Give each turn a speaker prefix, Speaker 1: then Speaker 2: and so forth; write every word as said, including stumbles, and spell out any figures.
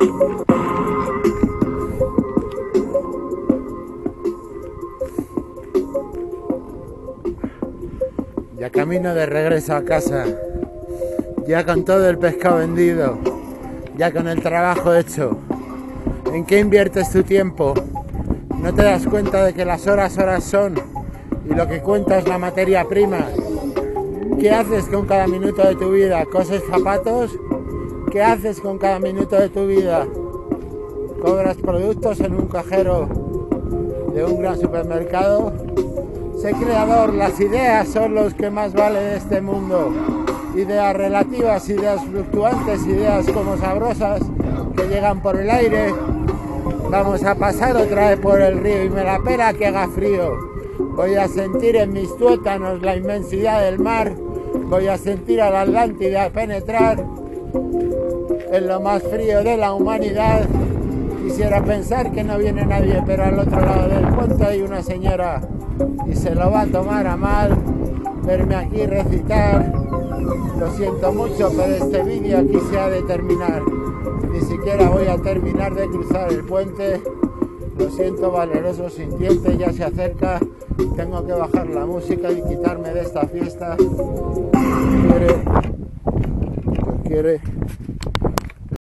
Speaker 1: Ya camino de regreso a casa, ya con todo el pescado vendido, ya con el trabajo hecho. ¿En qué inviertes tu tiempo? ¿No te das cuenta de que las horas horas son y lo que cuenta es la materia prima? ¿Qué haces con cada minuto de tu vida? ¿Coses zapatos? ¿Qué haces con cada minuto de tu vida? ¿Cobras productos en un cajero de un gran supermercado? Sé creador, las ideas son los que más valen de este mundo. Ideas relativas, ideas fluctuantes, ideas como sabrosas que llegan por el aire. Vamos a pasar otra vez por el río y me la pela que haga frío. Voy a sentir en mis tuétanos la inmensidad del mar. Voy a sentir a la Atlántida penetrar en lo más frío de la humanidad. Quisiera pensar que no viene nadie, pero al otro lado del puente hay una señora y se lo va a tomar a mal verme aquí recitar. Lo siento mucho, pero este vídeo aquí se ha de terminar. Ni siquiera voy a terminar de cruzar el puente. Lo siento, valeroso sintiente, ya se acerca. Tengo que bajar la música y quitarme de esta fiesta. ¿Qué quiere? ¿Qué quiere?